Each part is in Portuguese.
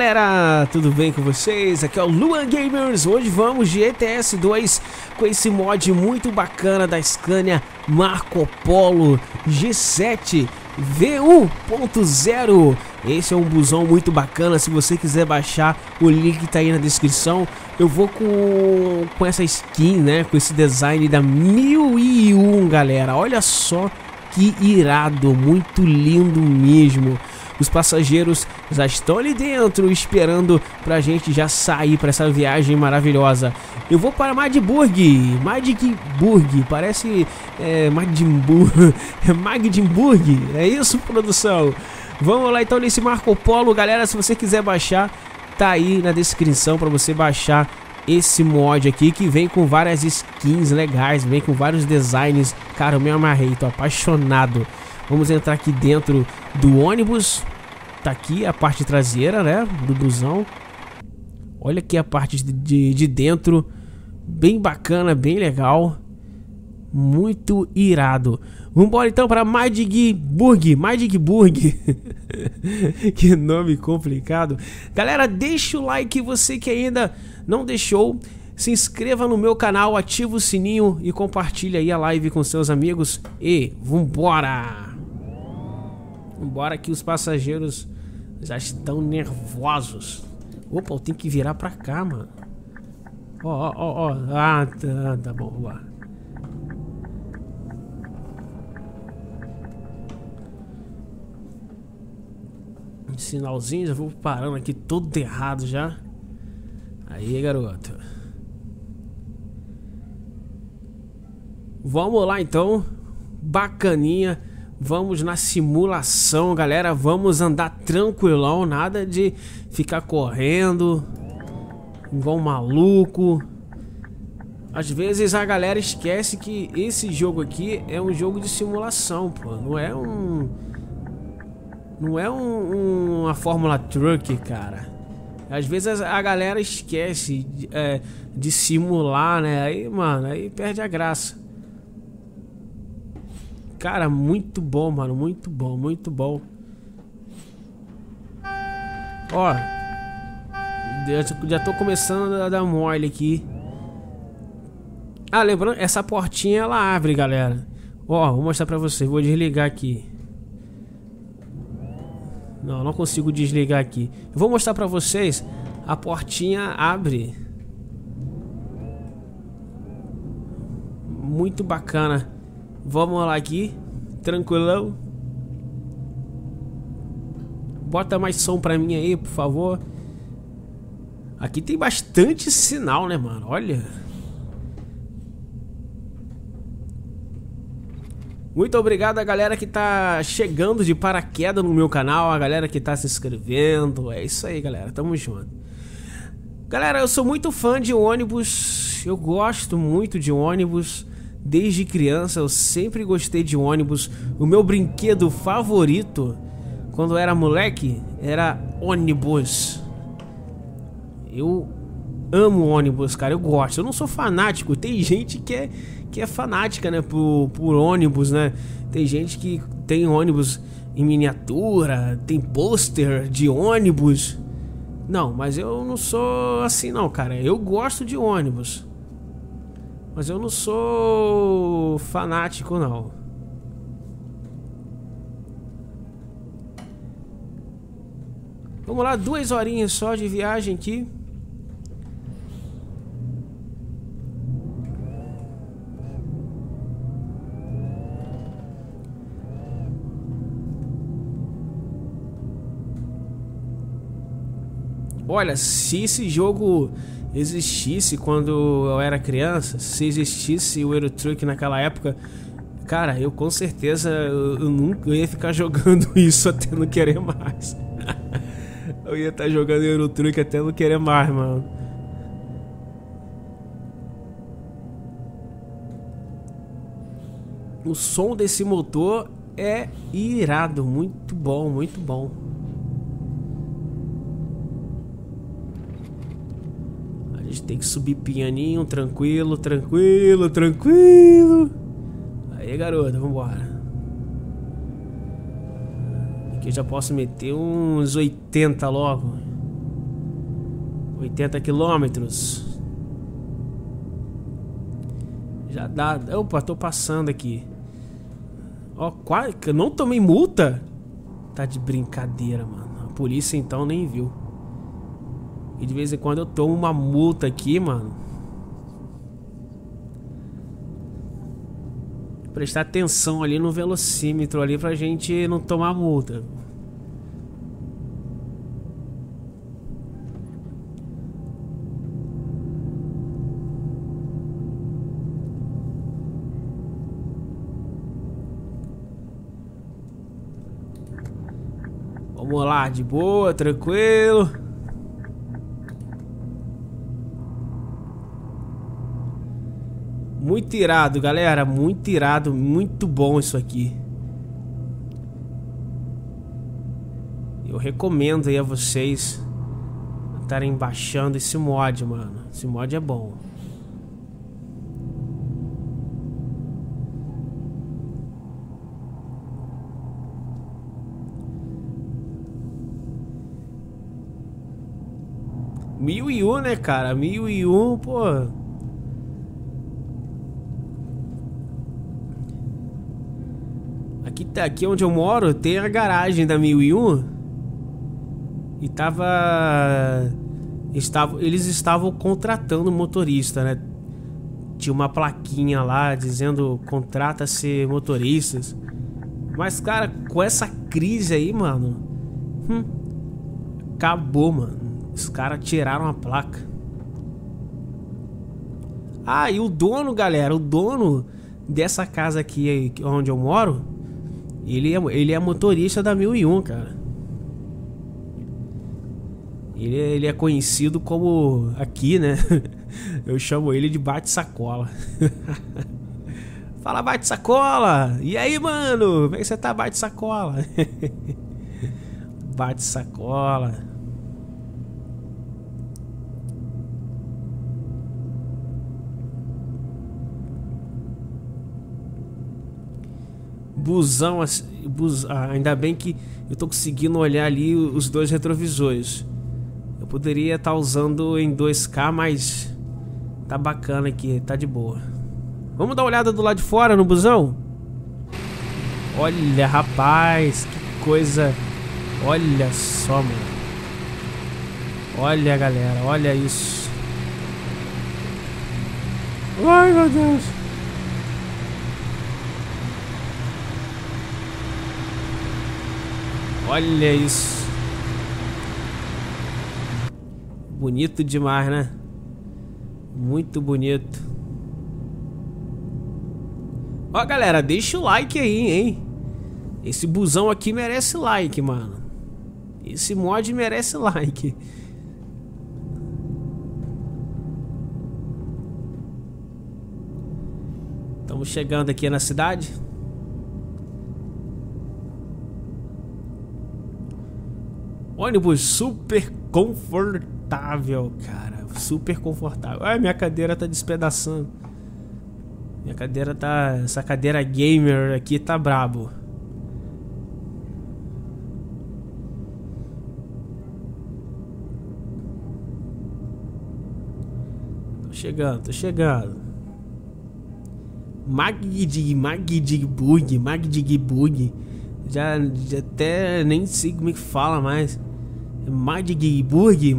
galera, tudo bem com vocês? Aqui é o Luan Gamers. Hoje vamos de ETS 2 com esse mod muito bacana da Scania Marco Polo G7 V1.0. Esse é um busão muito bacana. Se você quiser baixar, o link tá aí na descrição. Eu vou com essa skin, né? Com esse design da 1001, galera. Olha só que irado, muito lindo mesmo. Os passageiros já estão ali dentro esperando pra gente já sair pra essa viagem maravilhosa. Eu vou para Magdeburg, parece Magdeburg, é isso, produção? Vamos lá então nesse Marco Polo, galera. Se você quiser baixar, tá aí na descrição pra você baixar esse mod aqui, que vem com várias skins legais, vem com vários designs. Cara, eu me amarrei, tô apaixonado. Vamos entrar aqui dentro do ônibus. Tá aqui a parte traseira, né, do busão. Olha aqui a parte de dentro. Bem bacana, bem legal. Muito irado. Vambora então para Magdeburg. Que nome complicado. Galera, deixa o like, você que ainda não deixou. Se inscreva no meu canal, ativa o sininho e compartilha aí a live com seus amigos. E vambora! Vambora que os passageiros já estão nervosos. Opa, eu tenho que virar pra cá, mano. Ó. Ah, tá bom, vamos lá. Sinalzinho, já vou parando aqui todo errado já. Aí, garoto. Vamos lá então. Bacaninha. Vamos na simulação, galera. Vamos andar tranquilão. Nada de ficar correndo igual um maluco. Às vezes a galera esquece que esse jogo aqui é um jogo de simulação, pô. Não é uma Fórmula Truck, cara. Às vezes a galera esquece de simular, né? Aí, mano, aí perde a graça. Cara, muito bom, mano. Muito bom, muito bom. Ó, já tô começando a dar mole aqui. Ah, lembrando, essa portinha ela abre, galera. Ó, vou mostrar pra vocês. Vou desligar aqui. Não consigo desligar aqui. Eu vou mostrar pra vocês. A portinha abre. Muito bacana. Vamos lá aqui. Tranquilão. Bota mais som pra mim aí, por favor. Aqui tem bastante sinal, né, mano? Olha. Muito obrigado a galera que tá chegando de paraquedas no meu canal, a galera que tá se inscrevendo. É isso aí, galera, tamo junto. Galera, eu sou muito fã de ônibus. Eu gosto muito de ônibus. Desde criança eu sempre gostei de ônibus. O meu brinquedo favorito quando eu era moleque era ônibus. Eu amo ônibus, cara, eu gosto. Eu não sou fanático. Tem gente que é fanática, né, por ônibus, né? Tem gente que tem ônibus em miniatura, tem pôster de ônibus. Não, mas eu não sou assim não, cara. Eu gosto de ônibus, mas eu não sou fanático não. Vamos lá, 2 horinhas só de viagem aqui. Olha, se esse jogo existisse quando eu era criança, se existisse o Euro Truck naquela época, cara, eu com certeza eu nunca ia ficar jogando isso até não querer mais. Eu ia estar jogando Euro Truck até não querer mais, mano. O som desse motor é irado, muito bom, muito bom. A gente tem que subir pianinho, tranquilo. Aí, garota, vambora. Aqui eu já posso meter uns 80 logo. 80 quilômetros. Já dá... Opa, tô passando aqui. Ó, quase... Eu não tomei multa? Tá de brincadeira, mano. A polícia então nem viu. E de vez em quando eu tomo uma multa aqui, mano. Prestar atenção ali no velocímetro ali pra gente não tomar multa. Vamos lá, de boa, tranquilo. Muito irado, galera. Muito irado, muito bom isso aqui. Eu recomendo aí a vocês estarem baixando esse mod, mano. Esse mod é bom. Mil e um, né, cara? 1001, pô. Aqui onde eu moro tem a garagem da 1001. E eles estavam contratando motorista, né? Tinha uma plaquinha lá dizendo contrata-se motoristas. Mas, cara, com essa crise aí, mano, acabou, mano. Os caras tiraram a placa. Ah, e o dono, galera, o dono dessa casa aqui onde eu moro, ele é motorista da 1001, cara. Ele é conhecido como, aqui, né? Eu chamo ele de bate-sacola. Fala, bate-sacola! E aí, mano? Como é que você tá, bate-sacola? Bate-sacola. Busão, ainda bem que eu tô conseguindo olhar ali os dois retrovisores. Eu poderia estar usando em 2K, mas tá bacana aqui, tá de boa. Vamos dar uma olhada do lado de fora no busão? Olha, rapaz, que coisa. Olha só, mano. Olha, galera, olha isso. Ai, meu Deus. Olha isso. Bonito demais, né? Muito bonito. Ó, galera, deixa o like aí, hein? Esse busão aqui merece like, mano. Esse mod merece like. Estamos chegando aqui na cidade. Ônibus super confortável, cara. Super confortável. Ai, minha cadeira tá despedaçando. Minha cadeira tá... Essa cadeira gamer aqui tá brabo. Tô chegando. Magdigbug. Já até nem sei como é que fala mais. Magdeburg.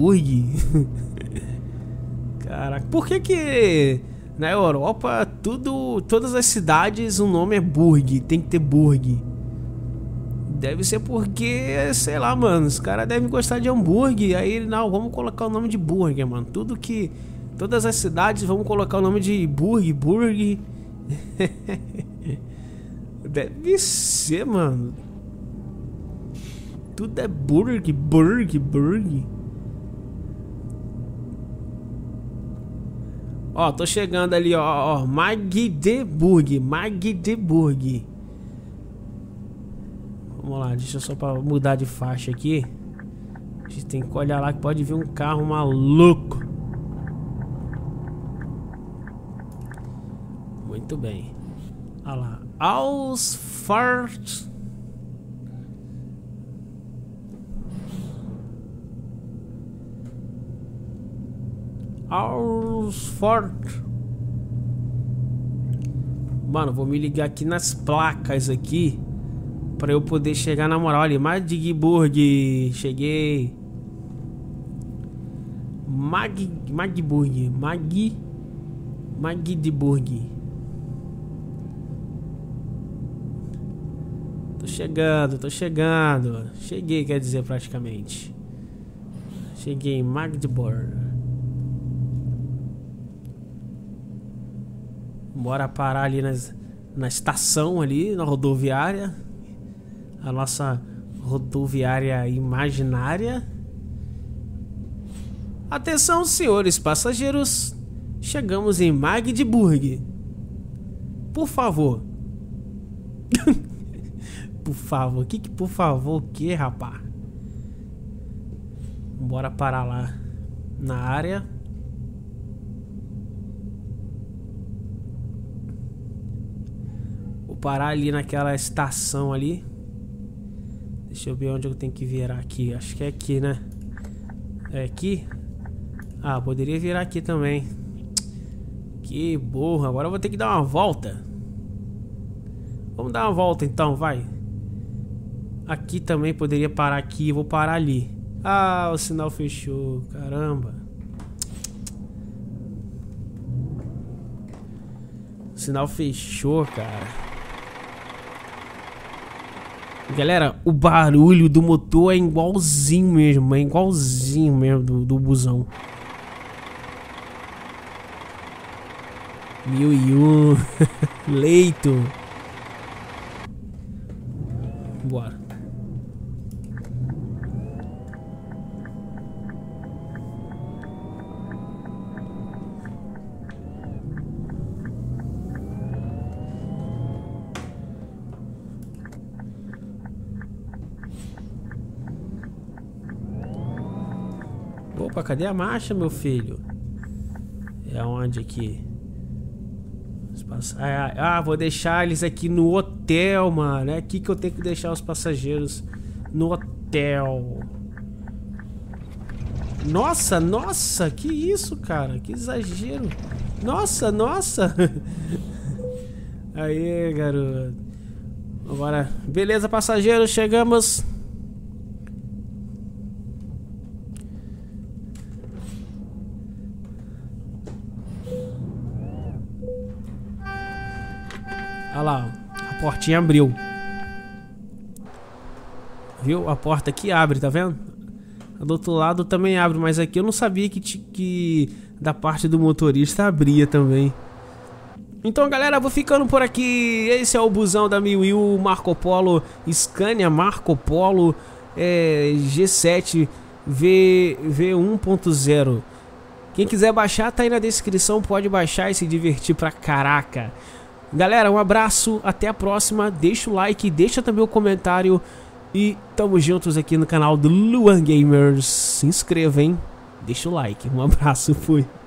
Caraca, por que na Europa todas as cidades o nome é Burg, tem que ter Burg? Deve ser porque, sei lá, mano, os caras devem gostar de hambúrguer. Aí, não, vamos colocar o nome de burger, mano. Todas as cidades vamos colocar o nome de burg. Deve ser, mano. Tudo é burg. Ó, tô chegando ali, ó. Magdeburg. Vamos lá, deixa eu só pra mudar de faixa aqui. A gente tem que olhar lá que pode vir um carro maluco. Muito bem. Olha lá. Ausfahrt. Alford. Mano, vou me ligar aqui nas placas aqui pra eu poder chegar na moral ali. Magdeburg. Cheguei. Magdeburg. Magdeburg. Tô chegando. Cheguei, quer dizer, praticamente. Cheguei em Magdeburg. Bora parar ali na estação ali, na rodoviária. A nossa rodoviária imaginária. Atenção, senhores passageiros. Chegamos em Magdeburg. Por favor. Por favor. Que por favor o que, rapá? Bora parar lá na área. Vou parar ali naquela estação ali. Deixa eu ver onde eu tenho que virar aqui. Acho que é aqui, né? É aqui? Ah, poderia virar aqui também. Que burro. Agora eu vou ter que dar uma volta. Vamos dar uma volta então, vai. Aqui também poderia parar aqui. Vou parar ali. Ah, o sinal fechou. Caramba. O sinal fechou, cara. Galera, o barulho do motor é igualzinho mesmo. É igualzinho mesmo do busão. 1001. Leito. Bora. Opa, cadê a marcha, meu filho? É onde aqui? Ah, vou deixar eles aqui no hotel, mano. É aqui que eu tenho que deixar os passageiros. No hotel. Nossa, nossa, que isso, cara? Que exagero. Nossa, nossa. Aí, garoto. Agora, beleza, passageiros, chegamos. Olha lá, a portinha abriu. Viu? A porta aqui abre, tá vendo? Do outro lado também abre, mas aqui eu não sabia que da parte do motorista abria também. Então, galera, vou ficando por aqui. Esse é o busão da 1001 Marco Polo Scania Marco Polo G7 V1.0. Quem quiser baixar, tá aí na descrição. Pode baixar e se divertir pra caraca. Galera, um abraço, até a próxima. Deixa o like, deixa também o comentário. E tamo juntos aqui no canal do Luan Gamers. Se inscreva, hein? Deixa o like. Um abraço, fui.